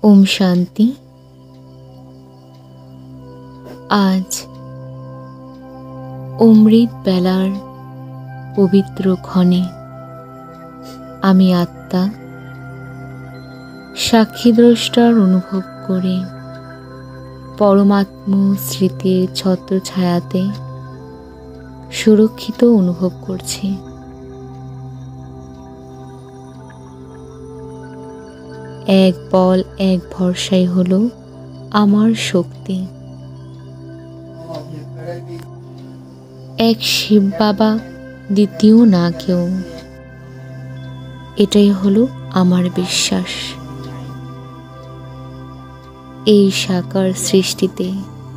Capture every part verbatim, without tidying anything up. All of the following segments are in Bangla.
ওম শান্তি। আজ অমৃত বেলার পবিত্র ক্ষণে আমি আত্মা সাক্ষীদ্রষ্টার অনুভব করে পরমাত্ম স্মৃতির ছত্রছায়াতে সুরক্ষিত অনুভব করছি। এক বল এক ভরসাই হলো আমার শক্তি। এক শিব বাবা, দ্বিতীয় না কেউ, এটাই হলো আমার বিশ্বাস। এই সাকার সৃষ্টিতে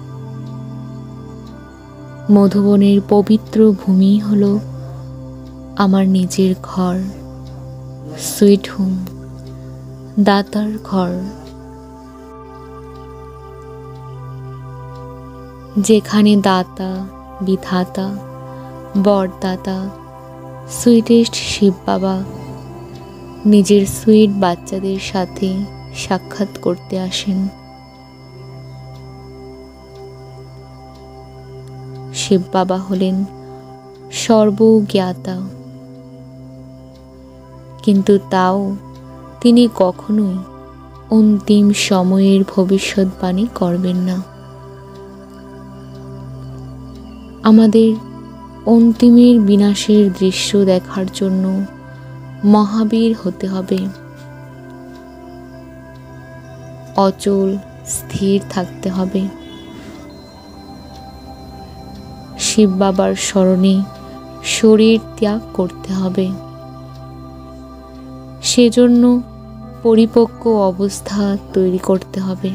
মধুবনের পবিত্র ভূমি হলো আমার নিজের ঘর, সুইট হোম, দাতার ঘর, যেখানে দাতা, বিধাতা, বরদাতা, সুইটেস্ট শিব বাবা নিজের সুইট বাচ্চাদের সাথে সাক্ষাৎ করতে আসেন। শিব বাবা হলেন সর্বজ্ঞাতা, কিন্তু তাও তিনি কখনোই অন্তিম সময়ের ভবিষ্যৎবাণী করবেন না। আমাদের অন্তিমের বিনাশের দৃশ্য দেখার জন্য মহাবীর হতে হবে, অচল স্থির থাকতে হবে, শিব বাবার স্মরণে শরীর ত্যাগ করতে হবে। সেজন্য পরিপক্ক অবস্থা তৈরি করতে হবে।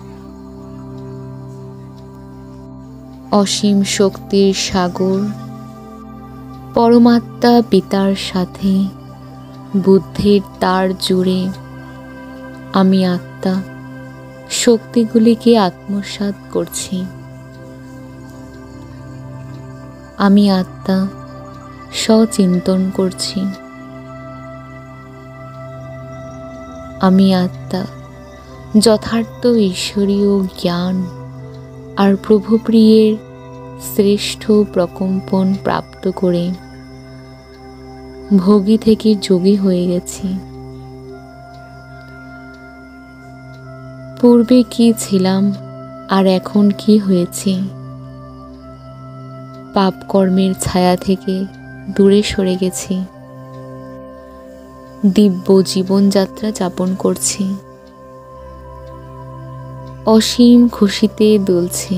অসীম শক্তির সাগর পরমাত্মা পিতার সাথে বুদ্ধির তার জুড়ে আমি আত্মা শক্তিগুলিকে আত্মসাৎ করছি। আমি আত্মা সচিন্তন করছি। আমি আত্মা যথার্থ ঈশ্বরীয় জ্ঞান আর প্রভুপ্রিয়ের শ্রেষ্ঠ প্রকম্পন প্রাপ্ত করে ভোগী থেকে যোগী হয়ে গেছি। পূর্বে কি ছিলাম আর এখন কি হয়েছি, পাপ কর্মের ছায়া থেকে দূরে সরে গেছি। দিব্য জীবনযাত্রা যাপন করছি। অসীম খুশিতে দুলছি।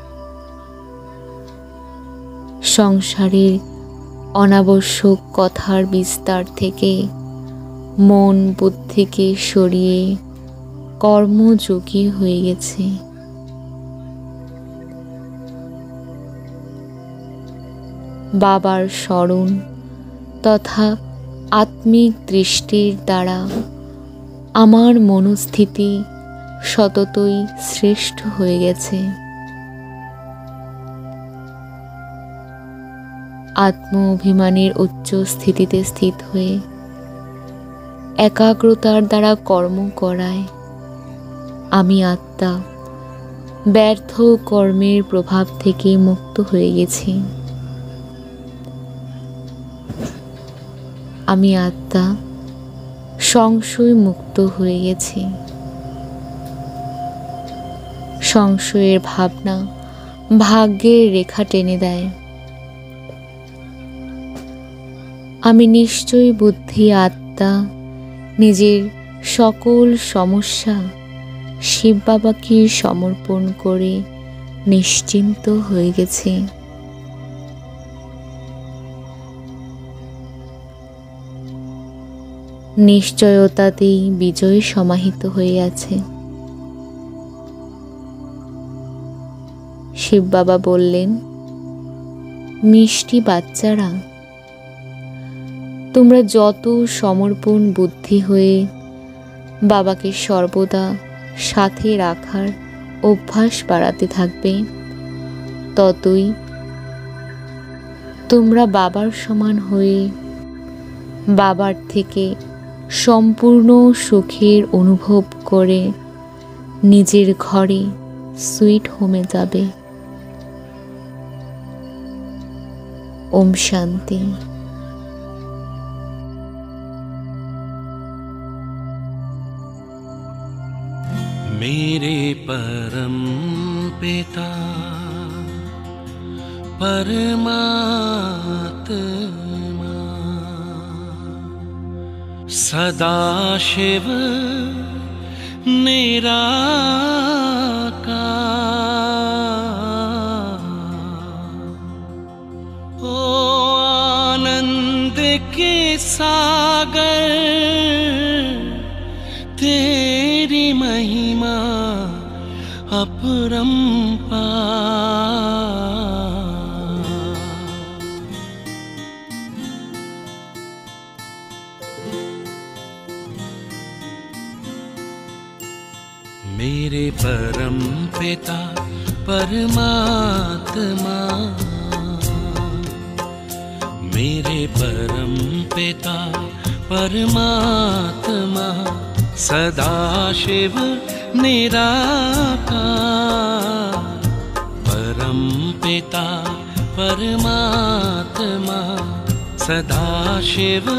সংসারের অনাবশ্যক কথার বিস্তার থেকে মন বুদ্ধিকে সরিয়ে কর্মযোগী হয়ে গেছে। বাবার স্মরণ তথা আত্মিক দৃষ্টির দ্বারা আমার মনস্থিতি সততই শ্রেষ্ঠ হয়ে গেছে। আত্ম অভিমানের উচ্চ স্থিতিতে স্থিত হয়ে একাগ্রতার দ্বারা কর্ম করায় আমি আত্মা ব্যর্থ কর্মের প্রভাব থেকে মুক্ত হয়ে গেছি। আমি আত্মা সংশয় মুক্ত হয়ে গেছি। সংশয়ের ভাবনা ভাগ্যের রেখা টেনে দেয়। আমি নিশ্চয় বুদ্ধি আত্মা নিজের সকল সমস্যা শিব বাবাকে সমর্পণ করে নিশ্চিন্ত হয়ে গেছে। নিশ্চয়তাতেই বিজয় সমাহিত হয়ে আছে। শিব বাবা বললেন, মিষ্টি বাচ্চারা, তোমরা যত সমর্পণ বুদ্ধি হয়ে বাবাকে সর্বদা সাথে রাখার অভ্যাস বাড়াতে থাকবে, ততই তোমরা বাবার সমান হয়ে বাবার থেকে সম্পূর্ণ সুখের অনুভব করে নিজের ঘরে সুইট হোমে যাবে। ওম শান্তি। मेरे परम पिता परमात्मा सदाशिव निराकार, ओ आनंद के सागर तेरी महिमा अपरंपार। मेरे परम पिता परमात्मा, मेरे परम पिता परमात्मा सदाशिव निराकार, परम पिता परमात्मा सदाशिव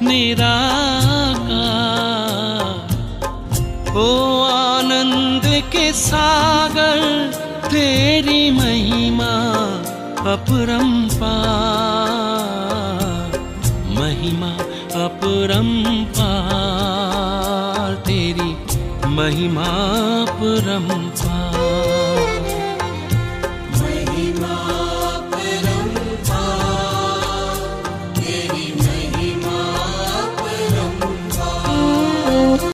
निराकार, ओ आनंद के सागर तेरी महिमा अपरंपार, महिमा अपरंपार, तेरी महिमा अपरंपार।